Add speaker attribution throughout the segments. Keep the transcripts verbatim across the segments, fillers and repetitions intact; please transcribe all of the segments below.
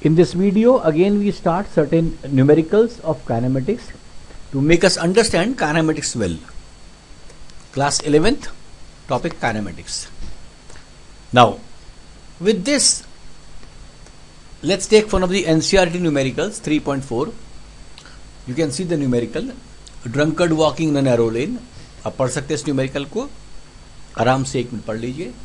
Speaker 1: In this video, again we start certain numericals of kinematics to make us understand kinematics well. Class eleventh, topic kinematics. Now, with this, let's take one of the N C E R T numericals, three point four. You can see the numerical, drunkard walking in a narrow lane. आप पढ़ सकते हैं इस numerical को, आराम से एक minute पढ़ लीजिए.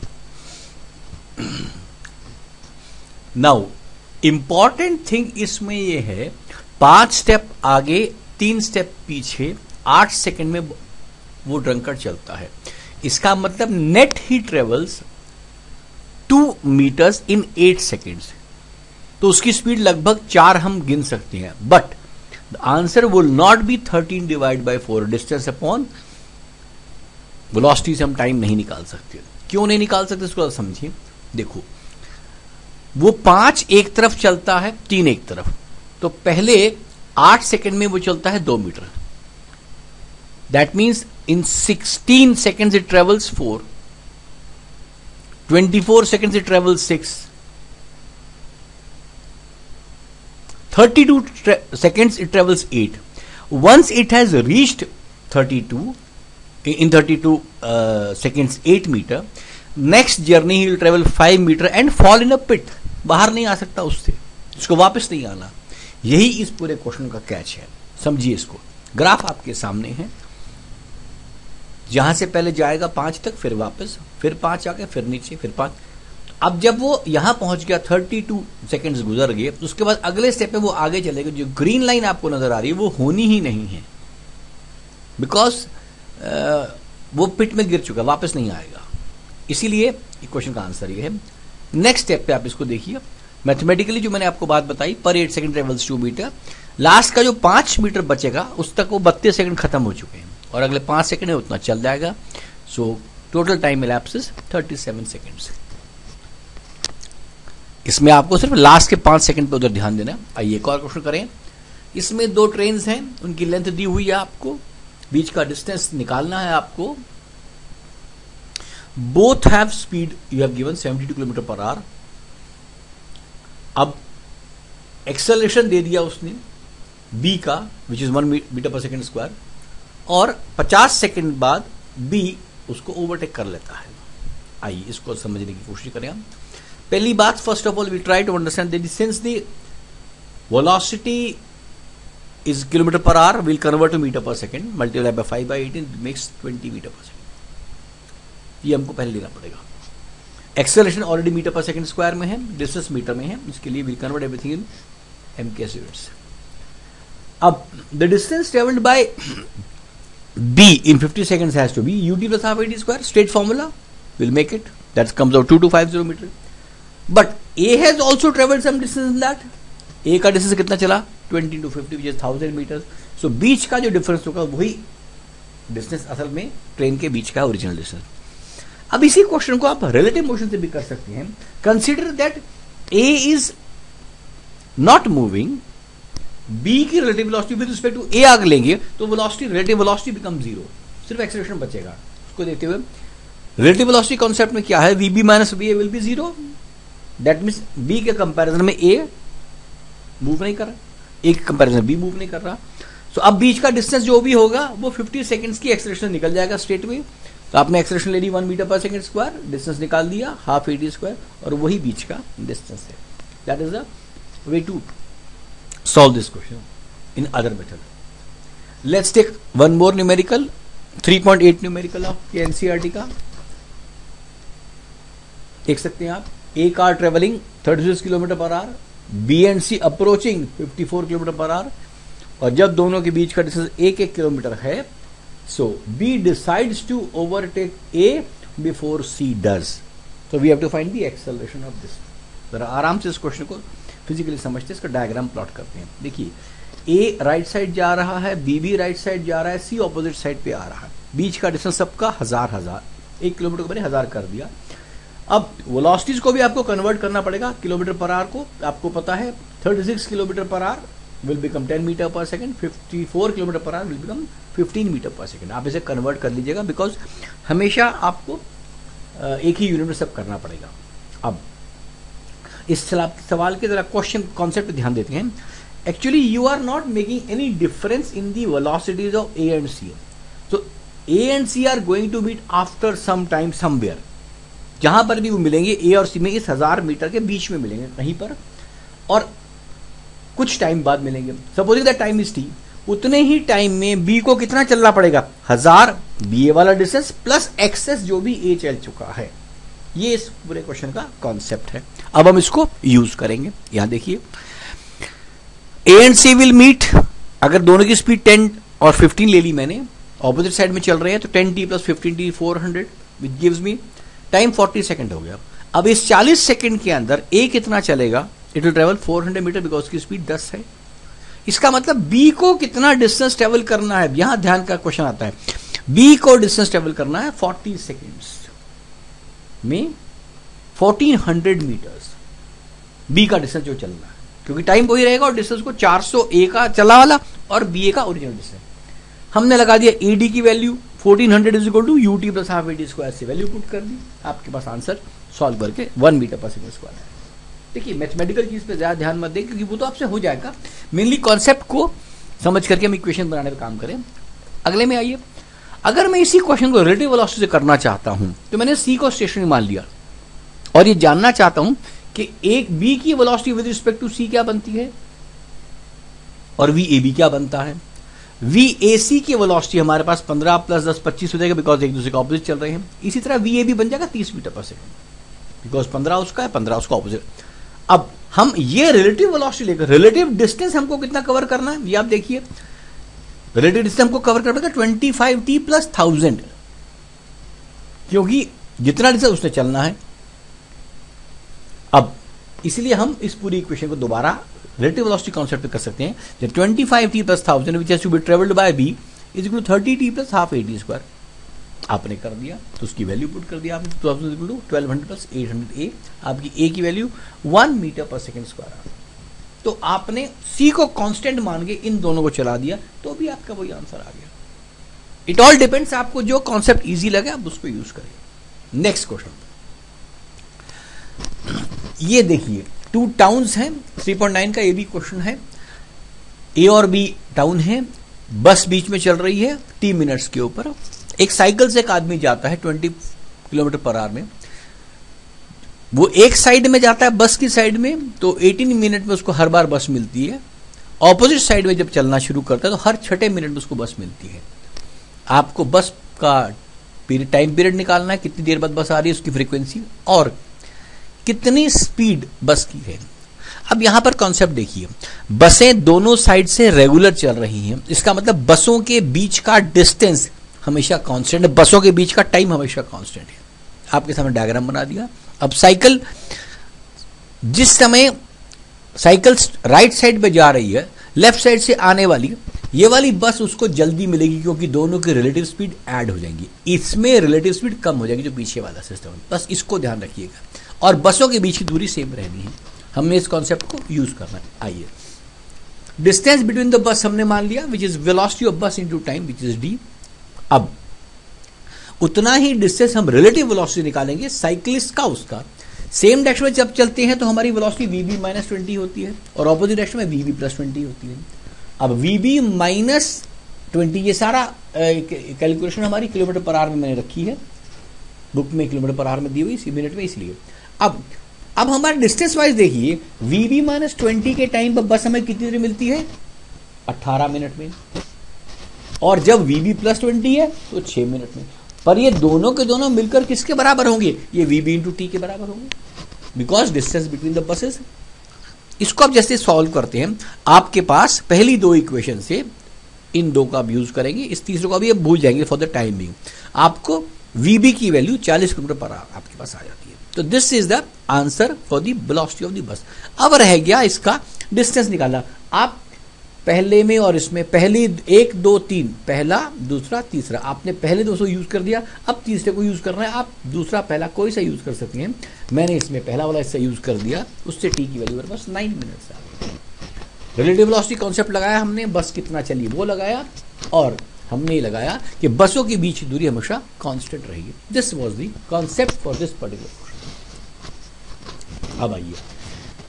Speaker 1: नाउ इंपॉर्टेंट थिंग इसमें यह है, पांच स्टेप आगे तीन स्टेप पीछे आठ सेकंड में वो ड्रंकर्ड चलता है. इसका मतलब नेट ही travels two metres in eight seconds. तो उसकी स्पीड लगभग चार हम गिन सकते हैं. But the answer will not be thirteen divide by four. Distance upon velocity से हम टाइम नहीं निकाल सकते. क्यों नहीं निकाल सकते इसको समझिए. देखो, वो पांच एक तरफ चलता है, तीन एक तरफ, तो पहले आठ सेकंड में वो चलता है दो metre. That means in sixteen seconds it travels four, twenty four seconds it travels six, thirty two seconds it travels eight. Once it has reached thirty-two, in thirty-two uh, seconds eight meter, next journey he will travel five meter and fall in a pit. बाहर नहीं आ सकता उससे, उसको वापस नहीं आना. यही इस पूरे क्वेश्चन का कैच है. समझिए इसको. ग्राफ आपके सामने है, जहां से पहले जाएगा पांच तक, फिर वापस, फिर पांच आगे, फिर नीचे, फिर पांच. अब जब वो यहां पहुंच गया, थर्टी टू सेकेंड्स गुजर गए, उसके बाद अगले स्टेप में वो आगे चलेगा. जो ग्रीन लाइन आपको नजर आ रही है वो होनी ही नहीं है, बिकॉज वो पिट में गिर चुका, वापस नहीं आएगा. इसीलिए क्वेश्चन का आंसर ये है. नेक्स्ट स्टेप पे आप इसको देखिए. मैथमेटिकली जो मैंने आपको बात बताई, पर eight second travels two metre. Last का जो पांच मीटर बचेगा उस तक वो बत्तीस सेकंड खत्म हो चुके हैं, और अगले पांच सेकंड है उतना चल जाएगा. So total time elapses thirty seven seconds. इसमें आपको सिर्फ लास्ट के पांच सेकंड पे उधर ध्यान देना. आइए एक और क्वेश्चन करें. इसमें दो ट्रेन हैं, उनकी लेंथ दी हुई है आपको, बीच का डिस्टेंस निकालना है आपको. Both have speed you have given seventy two kilometre per hour. अब एक्सेलरेशन दे दिया उसने बी का, which is one metre per second square, और पचास सेकंड बाद बी उसको ओवरटेक कर लेता है. आइए इसको समझने की कोशिश करें हम. पहली बात, first of all we try to understand that since the velocity is kilometre per hour, will convert to metre per second, multiply by five by eighteen makes twenty metre per second. ये हमको पहले लेना पड़ेगा. Acceleration already metre per second square में है, distance metre में है, इसके लिए will convert everything in M K units. अब the distance travelled by B in fifty seconds has to be ut plus half at square. Straight formula will make it. That comes out to two five zero metre. But A has also travelled some distance in that. A का distance कितना चला? Twenty two fifty which is thousand metre. So बीच का जो difference होगा वही distance असल में ट्रेन के बीच का ओरिजिनल डिस्टेंस. अब इसी क्वेश्चन को आप रिलेटिव मोशन से भी कर सकते हैं. Consider that A is not moving, B की relative velocity with respect to A आगे लेंगे तो velocity, relative velocity become zero. सिर्फ एक्सेलरेशन बचेगा. उसको देखते हुए रिलेटिव वेलोसिटी कॉन्सेप्ट में क्या है? V B minus B A will be zero. That means B के कंपैरिजन में ए मूव नहीं कर रहा, ए के कंपैरिजन बी मूव नहीं कर रहा. सो so, अब बीच का डिस्टेंस जो भी होगा वो फिफ्टी सेकेंड्स की एक्सेलरेशन निकल जाएगा स्ट्रेट में. तो आपने एक्सेलरेशन ले ली one metre per second square, distance निकाल दिया हाफ एटी स्क्वायर, और वही बीच का डिस्टेंस है. That is the way to solve this question in other method. Let's take one more numerical, three point eight numerical of NCERT का. देख सकते हैं आप, a car travelling thirty six kilometre per hour, B and C approaching fifty four kilometre per hour, और जब दोनों के बीच का डिस्टेंस एक एक किलोमीटर है, so B decides to overtake A before C does. So we have to find the acceleration of this. जरा आराम से इस क्वेश्चन को फिजिकली समझते हैं, इसका डायग्राम प्लॉट करते हैं. देखिए, A राइट साइड जा रहा है, B भी राइट साइड जा रहा है, C ऑपोजिट साइड पे आ रहा है. बीच का डिस्टेंस सबका हजार हजार, एक किलोमीटर को मैंने हजार कर दिया. अब वेलोसिटीज को भी आपको कन्वर्ट करना पड़ेगा किलोमीटर पर आवर को. आपको पता है thirty six kilometre per hour will become ten metre per second, fifty four kilometre per hour will become fifteen metre per second. आप इसे कन्वर्ट कर लीजिएगा, बिकॉज हमेशा आपको एक ही यूनिट में सब करना पड़ेगा. अब इस सवाल के जरा क्वेश्चन कॉन्सेप्ट पे ध्यान देते हैं। Actually you are not making any difference in the velocities of A and C, तो A and C are going to meet after some time somewhere. जहां पर भी वो मिलेंगे ए और सी में इस हजार मीटर के बीच में मिलेंगे कहीं पर, और कुछ टाइम बाद मिलेंगे। Supposing that time is T, उतने ही टाइम में बी को कितना चलना पड़ेगा, हजार, बी ए वाला डिस्टेंस प्लस एक्सेस जो भी ए चल चुका है। ये इस पूरे क्वेश्चन का कॉन्सेप्ट है। अब हम इसको यूज करेंगे। यहां देखिए, A and C will meet, अगर दोनों की स्पीड टेन और फिफ्टीन ले ली मैंने, ऑपोजिट साइड में चल रहे हैं, तो ten T plus fifteen T four hundred, which gives me time forty second हो गया। अब इस चालीस सेकंड के अंदर ए कितना चलेगा, it will travel four hundred metre because की स्पीड दस है। इसका मतलब बी को कितना डिस्टेंस ट्रेवल करना है, यहां ध्यान का क्वेश्चन आता है। बी को डिस्टेंस ट्रेवल करना है फोर्टी सेकेंड्स में फोर्टीन हंड्रेड मीटर्स, बी का डिस्टेंस जो चलना है, क्योंकि टाइम वही रहेगा और डिस्टेंस को चार सौ ए का चला वाला और बी ए का ओरिजिनल डिस्टेंस। हमने लगा दिया ए डी की value fourteen hundred is equal to U T plus half A D square से वैल्यू पुट कर दी, आपके पास आंसर सॉल्व करके one metre per second square है। देखिए मैथमेटिकल चीज पे ज्यादा ध्यान मत दें, क्योंकि वो तो आपसे हो जाएगा, मेनली कॉन्सेप्ट को समझ करके हम इक्वेशन बनाने पे काम करें। अगले में आइए, अगर मैं इसी क्वेश्चन को रिलेटिव वेलोसिटी से करना चाहता हूं, तो मैंने सी को स्टेशनरी मान लिया और ये जानना चाहता हूं कि एक बी की velocity with respect to C क्या बनती है और वी ए बी क्या बनता है। वी ए सी की वेलोसिटी हमारे पास पंद्रह प्लस दस पच्चीस हो जाएगा, बिकॉज एक दूसरे के ऑपोजिट चल रहे हैं। इसी तरह वी ए बी बन जाएगा तीस मीटर पर सेकंड, बिकॉज पंद्रह उसका है, पंद्रह उसका ऑपोजिट। अब हम ये रिलेटिव वेलोसिटी लेकर, रिलेटिव डिस्टेंस हमको कितना कवर करना है, ये आप देखिए, रिलेटिव डिस्टेंस हमको कवर करना है twenty five T plus thousand, क्योंकि जितना डिस्टेंस उसने चलना है। अब इसलिए हम इस पूरी इक्वेशन को दोबारा रिलेटिव वेलोसिटी कॉन्सेप्ट पे कर सकते हैं। जब twenty five T plus thousand which has to be travelled by B is equal to thirty T plus half A T square, आपने कर दिया तो उसकी वैल्यू पुट कर दिया आपने, तो twelve hundred plus eight hundred A, आपकी ए की value one metre per second square. तो आपने सी को कांस्टेंट मान के इन दोनों को चला दिया, तो भी आपका वही आंसर आ गया। इट ऑल डिपेंड्स, आपको जो कॉन्सेप्ट इजी लगे आप उसको यूज करिए। नेक्स्ट क्वेश्चन, ये देखिए टू टाउन्स हैं, थ्री पॉइंट नाइन का ये भी क्वेश्चन है। ए और बी टाउन है, बस बीच में चल रही है टी मिनट्स के ऊपर। एक साइकिल से एक आदमी जाता है ट्वेंटी किलोमीटर पर आवर में, वो एक साइड में जाता है बस की साइड में, तो अठारह मिनट में उसको हर बार बस मिलती है। ऑपोजिट साइड में जब चलना शुरू करता है तो हर छठे मिनट में उसको बस मिलती है। आपको बस का पीरियड, टाइम पीरियड निकालना है, कितनी देर बाद बस आ रही है, उसकी फ्रीक्वेंसी और कितनी स्पीड बस की है। अब यहां पर कॉन्सेप्ट देखिए, बसें दोनों साइड से रेगुलर चल रही हैं, इसका मतलब बसों के बीच का डिस्टेंस हमेशा कांस्टेंट है, बसों के बीच का टाइम हमेशा कांस्टेंट है। आपके सामने डायग्राम बना दिया। अब साइकिल, जिस समय साइकिल राइट साइड पे जा रही है, लेफ्ट साइड से आने वाली ये वाली बस उसको जल्दी मिलेगी, क्योंकि दोनों की रिलेटिव स्पीड ऐड हो जाएंगी। इसमें रिलेटिव स्पीड कम हो जाएगी जो पीछे वाला सिस्टम है, बस इसको ध्यान रखिएगा। और बसों के बीच की दूरी सेम रहनी है, हमने इस कॉन्सेप्ट को यूज करना है। आइए, डिस्टेंस बिटवीन द बस हमने मान लिया, which is velocity of bus into time, which is D. अब उतना ही डिस्टेंस हम रिलेटिव वेलोसिटी निकालेंगे साइक्लिस्ट का, उसका सेम डायरेक्शन में जब चलते हैं तो हमारी velocity V B minus twenty होती है और ऑपोजिट डायरेक्शन में वी बी प्लस ट्वेंटी होती है। अब वी बी माइनस ट्वेंटी, ये सारा कैलकुलेशन हमारी किलोमीटर पर आवर में मैंने रखी है, बुक में किलोमीटर पर आवर में दी हुई, इसी मिनट में, इसलिए अब अब हमारे डिस्टेंस वाइज देखिए, वी बी माइनस ट्वेंटी के टाइम पर बस हमें कितनी देर मिलती है, अट्ठारह मिनट में, और जब वी बी प्लस ट्वेंटी है तो छह मिनट में। पर ये दोनों के दोनों मिलकर किसके बराबर होंगे, ये वी बी इंटू टी के बराबर होंगे, because distance between the buses. इसको आप जैसे सॉल्व करते हैं, आपके पास पहली दो इक्वेशन से इन दो का आप यूज करेंगे, इस तीसरे को भी आप भूल जाएंगे फॉर द टाइम बिंग। आपको वी बी की वैल्यू चालीस किलोमीटर पर आवर आपके पास आ जाती है। तो this is the answer for the velocity of the bus. अब रह गया इसका डिस्टेंस निकालना। आप पहले में और इसमें पहली एक दो तीन, पहला दूसरा तीसरा, आपने पहले दो सौ यूज कर दिया, अब तीसरे को यूज करना है। आप दूसरा पहला कोई सा यूज कर सकते हैं, मैंने इसमें पहला वाला इससे यूज कर दिया, उससे टी की वैल्यू मेरे पास नाइन मिनट से आ गई। रिलेटिव वेलोसिटी कॉन्सेप्ट लगाया हमने, बस कितना चली वो लगाया, और हमने लगाया कि बसों के बीच की दूरी हमेशा कांस्टेंट रहेगी। This was the concept for this particular question. अब आइए,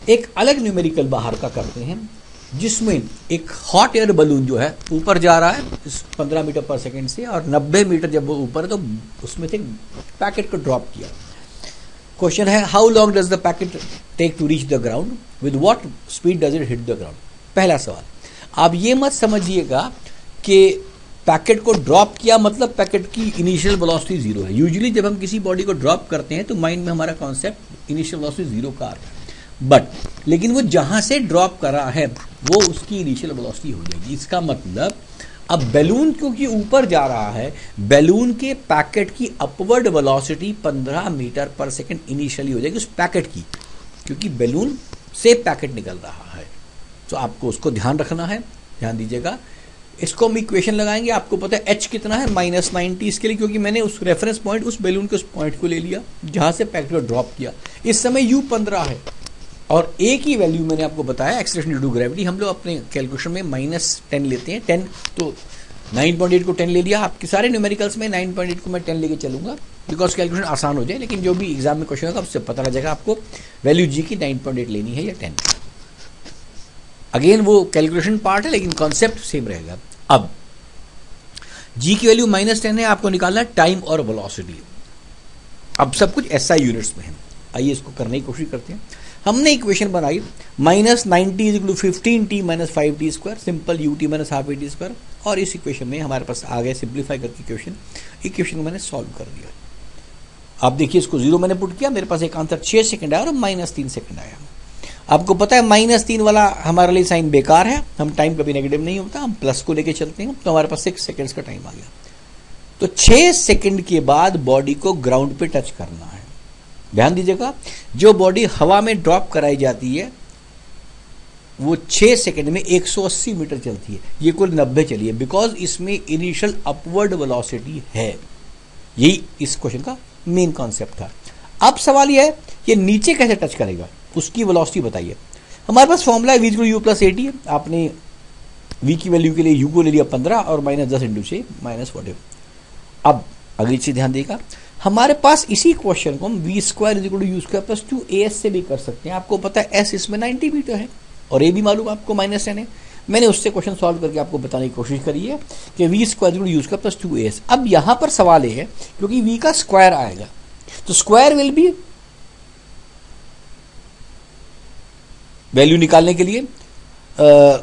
Speaker 1: एक अलग न्यूमेरिकल बाहर का करते हैं, जिसमें एक हॉट एयर बलून जो है ऊपर जा रहा है इस पंद्रह मीटर पर सेकेंड से, और नब्बे मीटर जब वो ऊपर है तो उसमें से पैकेट को ड्रॉप किया। क्वेश्चन है, how long does the packet take to reach the ground, with what speed does it hit the ground. पहला सवाल, आप ये मत समझिएगा कि पैकेट को ड्रॉप किया मतलब पैकेट की इनिशियल वेलोसिटी जीरो है। यूजुअली जब हम किसी बॉडी को ड्रॉप करते हैं तो माइंड में हमारा कॉन्सेप्ट इनिशियल वेलोसिटी जीरो का आता है, बट लेकिन वो जहां से ड्रॉप कर रहा है वो उसकी इनिशियल वेलोसिटी हो जाएगी। इसका मतलब अब बैलून क्योंकि ऊपर जा रहा है, बैलून के पैकेट की अपवर्ड वेलोसिटी पंद्रह मीटर पर सेकेंड इनिशियली हो जाएगी उस पैकेट की, क्योंकि बैलून से पैकेट निकल रहा है। तो आपको उसको ध्यान रखना है, ध्यान दीजिएगा। इसको हम इक्वेशन लगाएंगे, आपको पता है एच कितना है, माइनस नाइनटी इसके लिए, क्योंकि मैंने उस रेफरेंस पॉइंट उस बैलून के उस पॉइंट को ले लिया जहां से पैकेट को ड्रॉप किया। इस समय यू पंद्रह है और एक ही वैल्यू मैंने आपको बताया एक्सेलरेशन ड्यू टू ग्रेविटी। हम लोग अपने कैलकुलेशन में माइनस टेन लेते हैं, टेन तो नाइन पॉइंट एट को टेन ले लिया। आपके सारे न्यूमेरिकल्स में नाइन पॉइंट एट को मैं टेन लेके चलूंगा बिकॉज कैलकुलेशन आसान हो जाए, लेकिन जो भी एग्जाम में क्वेश्चन होगा उससे पता लग जाएगा आपको वैल्यू जी की नाइन पॉइंट एट लेनी है या टेन। अगेन वो कैलकुलेशन पार्ट है लेकिन कॉन्सेप्ट सेम रहेगा। अब जी की वैल्यू माइनस टेन है, आपको निकालना है टाइम और वेलोसिटी। अब सब कुछ एसआई यूनिट्स में है, आइए इसको करने की कोशिश करते हैं। हमने इक्वेशन बनाई minus ninety is equal to fifteen t minus five t square, simple u t minus half A T square, और इस इक्वेशन में हमारे पास आ गया सिंप्लीफाई करके इक्वेशन। इक्वेशन को मैंने सॉल्व कर दिया। आप देखिए इसको जीरो मैंने पुट किया, मेरे पास एक आंसर छह सेकंड आया और माइनस तीन सेकंड आया। आपको पता है माइनस तीन वाला हमारे लिए साइन बेकार है, हम टाइम कभी नेगेटिव नहीं होता, हम प्लस को लेके चलते हैं, तो हमारे पास सिक्स सेकंड्स का टाइम आ गया। तो छह सेकंड के बाद बॉडी को ग्राउंड पे टच करना है। ध्यान दीजिएगा, जो बॉडी हवा में ड्रॉप कराई जाती है वो छह सेकंड में एक सौ अस्सी मीटर चलती है, ये कुल नब्बे चली है, बिकॉज इसमें इनिशियल अपवर्ड वेलोसिटी है। यही इस क्वेश्चन का मेन कॉन्सेप्ट था। अब सवाल यह है ये नीचे कैसे टच करेगा, उसकी वेलोसिटी बताइए। हमारे पास फॉर्मूला है v equal u plus a t है। आपने वी की वैल्यू के लिए यू को ले लिया पंद्रह और माइनस दस इंटू छह माइनस फोर्टी। अब अगली चीज ध्यान देगा, हमारे पास इसी क्वेश्चन को हम v square is equal to u square plus two a s से भी कर सकते हैं। आपको पता है एस इसमें नाइनटी मीटर है और ए भी मालूम आपको माइनस टेन है। मैंने उससे क्वेश्चन सॉल्व करके आपको बताने की कोशिश करी है कि v square is equal to u square plus two a s. अब यहां पर सवाल ये है क्योंकि वी का स्क्वायर आएगा तो स्क्वायर विल बी वैल्यू निकालने के लिए आ,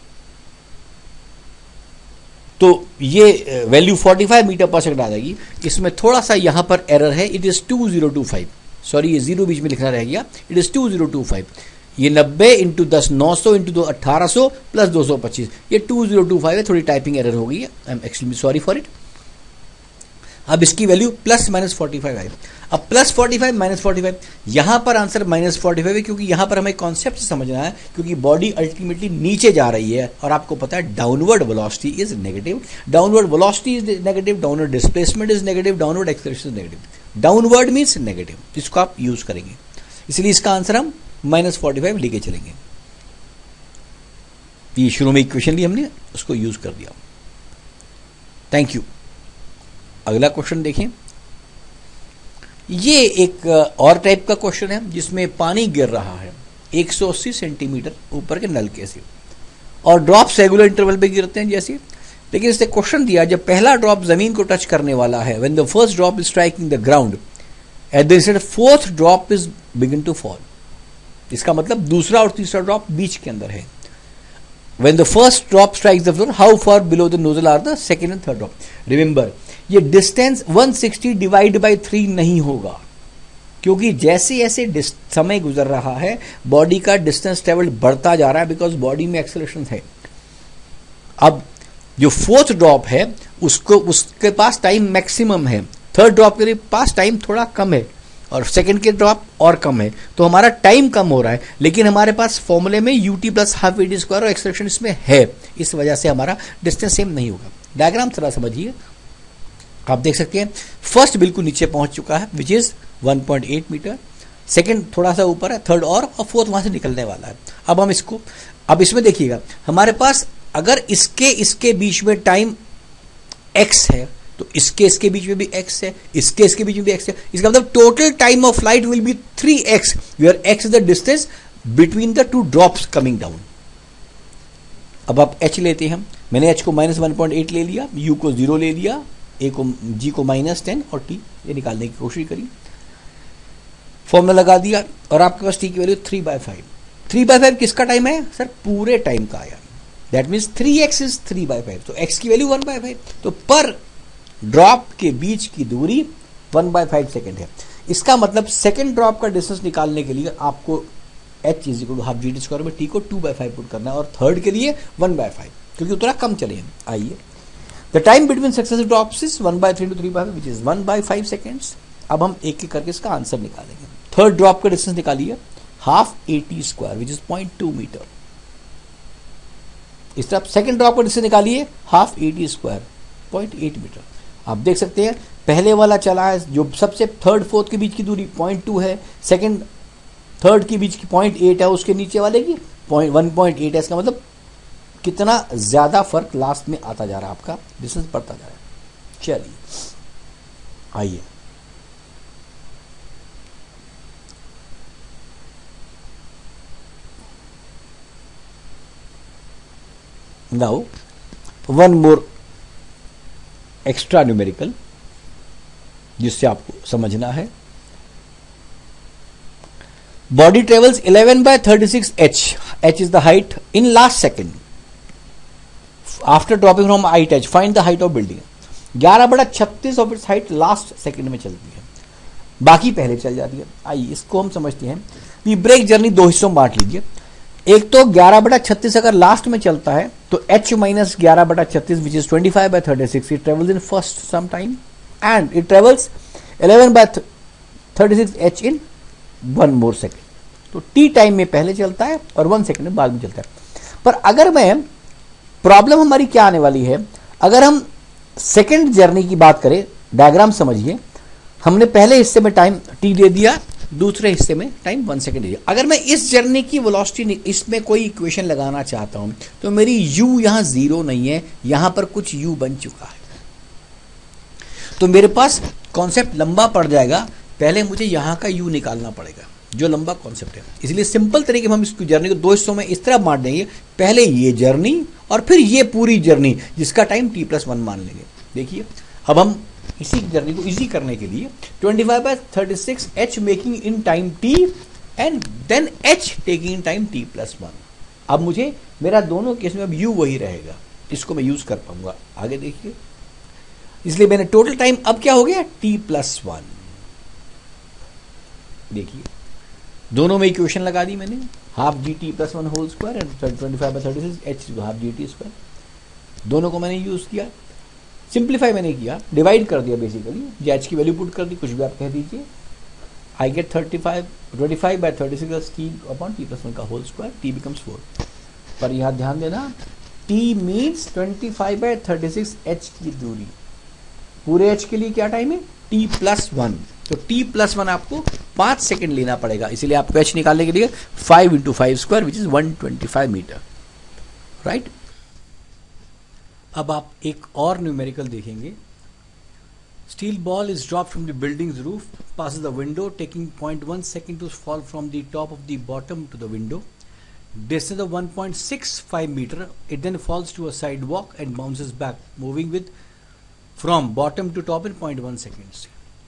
Speaker 1: तो ये वैल्यू पैंतालीस मीटर पर सेकंड आ जाएगी। इसमें थोड़ा सा यहां पर एरर है, it is two zero two five, sorry ये जीरो बीच में लिखना रह गया, it is two zero two five. ये नब्बे इंटू दस नौ सौ इंटू दो अट्ठारह सौ प्लस दो सौ पच्चीस, ये टू जीरो टू फाइव है, थोड़ी टाइपिंग एरर हो गई है, I am actually sorry for it. अब इसकी value plus minus forty five आई। अब plus forty five minus forty five, यहां पर आंसर माइनस फोर्टी फाइव है क्योंकि यहां पर हमें कॉन्सेप्ट समझना है, क्योंकि बॉडी अल्टीमेटली नीचे जा रही है और आपको पता है downward velocity is negative, downward velocity is negative, downward displacement is negative, downward acceleration is negative. Downward means negative, इसको आप यूज करेंगे, इसलिए इसका आंसर हम माइनस फोर्टी फाइव लेके चलेंगे। ये शुरू में इक्वेशन ली हमने, उसको यूज कर दिया। Thank you. अगला क्वेश्चन देखें, ये एक और टाइप का क्वेश्चन है जिसमें पानी गिर रहा है एक सौ अस्सी सेंटीमीटर ऊपर के नलके से और ड्रॉप्स रेगुलर इंटरवल पे गिरते हैं जैसे, लेकिन इसने क्वेश्चन दिया जब पहला ड्रॉप जमीन को टच करने वाला है, when the first drop is striking the ground at the instant fourth drop is begin to fall. इसका मतलब दूसरा और तीसरा ड्रॉप बीच के अंदर है। When the first drop strikes the floor, how far below the nozzle are the second and third drop? Remember, ये distance one sixty divide by three नहीं होगा, क्योंकि जैसे जैसे समय गुजर रहा है बॉडी का डिस्टेंस ट्रेवल बढ़ता जा रहा है, बिकॉज बॉडी में एक्सेलरेशन है। अब जो फोर्थ ड्रॉप है उसको उसके पास टाइम मैक्सिमम है, थर्ड ड्रॉप के पास टाइम थोड़ा कम है और सेकंड के ड्रॉप और कम है, तो हमारा टाइम कम हो रहा है, लेकिन हमारे पास फॉर्मूले में u T plus half A T square और एक्सेलरेशन इसमें है, इस वजह से हमारा डिस्टेंस सेम नहीं होगा। डायग्राम थोड़ा समझिए, आप देख सकते हैं फर्स्ट बिल्कुल नीचे पहुंच चुका है which is one point eight metre, second थोड़ा सा ऊपर है, थर्ड और और फोर्थ वहां से निकलने वाला है। अब हम इसको, अब इसमें देखिएगा हमारे पास अगर इसके इसके बीच में टाइम एक्स है तो इसके इसके बीच में भी x है, इसके इसके बीच में भी x है, इसका मतलब total time of flight will be three x, where x is the distance between the two drops coming down. अब आप h लेते हैं हम, मैंने h को माइनस वन पॉइंट एट ले लिया, u को जीरो ले लिया, a को g को माइनस टेन और t ये निकालने की कोशिश करी, फॉर्मूला लगा दिया और आपके पास t की value three by five. Three by five किसका टाइम है सर? पूरे टाइम का आया। That means three x is three by five, तो x की वैल्यू वन बाय फाइव, तो पर ड्रॉप के बीच की दूरी वन बाय फाइव सेकेंड है। इसका मतलब सेकेंड ड्रॉप का डिस्टेंस निकालने के लिए आपको h is equal to half g t square में t को टू बाय फाइव पुट करना है और थर्ड के लिए वन बाय फाइव, क्योंकि उतना कम चले हैं। आइए, the time between successive drops is one by three two three by five which is one by five seconds. अब हम एक एक करके इसका आंसर निकालेंगे। थर्ड ड्रॉप का डिस्टेंस निकालिए, half A T square which is point two metre. इस तरफ सेकेंड ड्रॉप का डिस्टेंस निकालिए, half A T square point eight metre. आप देख सकते हैं पहले वाला चला है, जो सबसे थर्ड फोर्थ के बीच की दूरी पॉइंट टू है, सेकेंड थर्ड के बीच की पॉइंट एट है, उसके नीचे वाले की पॉइंट वन पॉइंट एट है। इसका मतलब कितना ज्यादा फर्क लास्ट में आता जा रहा है, आपका डिस्टेंस बढ़ता जा रहा है। चलिए आइए, now one more extra numerical जिससे आपको समझना है। Body travels eleven by thirty six h, h is the height in last second after dropping from height h, find the height of building. ग्यारह बड़ा छत्तीस of its height last second में चलती है, बाकी पहले चल जाती है। आइए इसको हम समझते हैं। ये ब्रेक जर्नी दो हिस्सों में बांट लीजिए। एक तो ग्यारह बटा छत्तीस अगर लास्ट में चलता है तो h माइनस ग्यारह बटा छत्तीस which is twenty five by thirty six, it travels in first some time and it travels eleven by thirty six h in one more second. तो t टाइम में पहले चलता है और वन सेकेंड में बाद में चलता है। पर अगर मैं प्रॉब्लम हमारी क्या आने वाली है, अगर हम सेकेंड जर्नी की बात करें, डायग्राम समझिए, हमने पहले हिस्से में टाइम t दे दिया, दूसरे हिस्से में टाइम वन सेकेंड दिया। अगर मैं इस जर्नी की वेलोसिटी इसमें कोई इक्वेशन लगाना चाहता हूं तो मेरी u यहां जीरो नहीं है, यहां पर कुछ u बन चुका है, तो मेरे पास कॉन्सेप्ट लंबा पड़ जाएगा। पहले मुझे यहां का u निकालना पड़ेगा जो लंबा कॉन्सेप्ट है। इसलिए सिंपल तरीके में हम इस जर्नी को दो हिस्सों में इस तरह बांट देंगे, पहले ये जर्नी और फिर ये पूरी जर्नी जिसका टाइम t प्लस वन मान लेंगे। देखिए अब हम इसी जर्नी को इजी करने के लिए twenty five by thirty six h making in time t and then h taking in time t plus one. अब मुझे मेरा दोनों केस में अब u वही रहेगा, इसको मैं यूज कर पाऊंगा। आगे देखिए, इसलिए मैंने टोटल टाइम अब क्या हो गया t प्लस वन। देखिए दोनों में इक्वेशन लगा दी मैंने, half g t plus one whole square and twenty five by thirty six h half g t square. दोनों को मैंने यूज किया, सिंप्लीफाई मैंने किया, डिवाइड कर दिया बेसिकली, जे एच की वैल्यू पुट कर दी, कुछ भी आप कह दीजिए। I get thirty five twenty five by thirty six t upon t plus one का whole square, t becomes four. पर यहाँ ध्यान देना, t means twenty five by thirty six h की दूरी, पूरे एच के लिए क्या टाइम है टी प्लस वन, तो टी प्लस वन आपको पांच सेकेंड लेना पड़ेगा। इसीलिए आपको एच निकालने के लिए five into five square which is one twenty five metre, right. अब आप एक और न्यूमेरिकल देखेंगे। Steel ball is drop from the building's roof, passes the window, taking zero point one second to fall from the top of the bottom to the window, distance of one point six five meter. It then falls to a sidewalk and bounces back, moving with from bottom to top in zero point one seconds.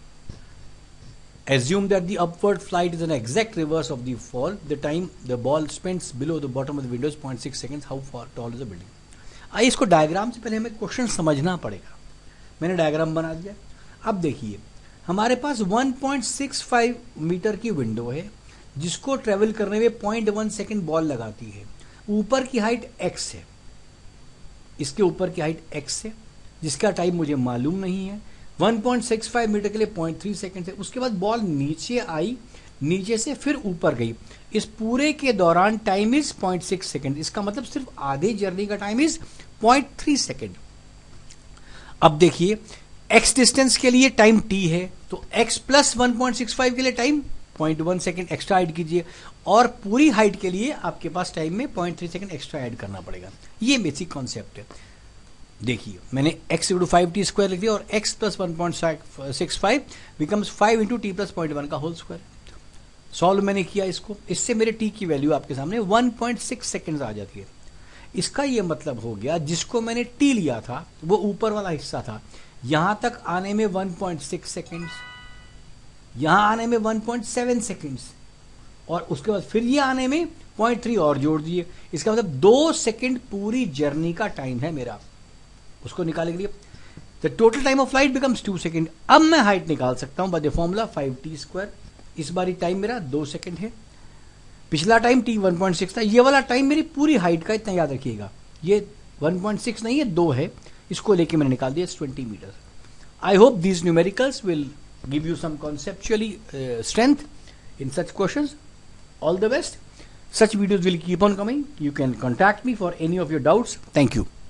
Speaker 1: Assume that the upward flight is an exact reverse of the fall. The time the ball spends below the bottom of the window is zero point six seconds. How far tall is the building? आइए इसको diagram से पहले हमें question समझना पड़ेगा। मैंने diagram बना दिया। अब देखिए हमारे पास one point six five metre की विंडो है जिसको ट्रेवल करने में zero point one second ball लगाती है। ऊपर की हाइट x है, इसके ऊपर की हाइट x है जिसका टाइम मुझे मालूम नहीं है। one point six five metre के लिए zero point three सेकेंड है। उसके बाद बॉल नीचे आई, नीचे से फिर ऊपर गई। इस पूरे के दौरान time is zero point six second. इसका मतलब सिर्फ आधे जर्नी का time is zero point three second. अब देखिए x डिस्टेंस के लिए टाइम t है तो x plus one point six five के लिए time zero point one second extra add कीजिए और पूरी हाइट के लिए आपके पास टाइम में zero point three second extra add करना पड़ेगा। ये बेसिक कॉन्सेप्ट है। देखिए मैंने x into five t square लिख दिया और x plus one point six five becomes five into t plus point one का होल स्क्वायर। सॉल्व मैंने किया इसको, इससे मेरे टी की वैल्यू आपके सामने वन पॉइंट सिक्स सेकेंड्स आ जाती है। इसका ये मतलब हो गया जिसको मैंने टी लिया था वो ऊपर वाला हिस्सा था, यहां तक आने में वन पॉइंट सिक्स सेकेंड्स, यहां आने में वन पॉइंट सेवन सेकेंड्स, और उसके बाद फिर ये आने में पॉइंट थ्री और जोड़ दिए। इसका मतलब दो सेकेंड पूरी जर्नी का टाइम है मेरा, उसको निकालने के लिए। The total time of flight becomes two second. अब मैं हाइट निकाल सकता हूं by the formula five t square. इस बारी टाइम मेरा दो सेकेंड है, पिछला time t one point six था, ये वाला टाइम मेरी पूरी हाइट का, इतना याद रखिएगा। ये वन पॉइंट सिक्स नहीं है, दो है, इसको लेके मैंने निकाल दिया twenty metre. I hope these numericals will give you some conceptually uh, strength in such questions. All the best. Such videos will keep on coming. You can contact me for any of your doubts. Thank you.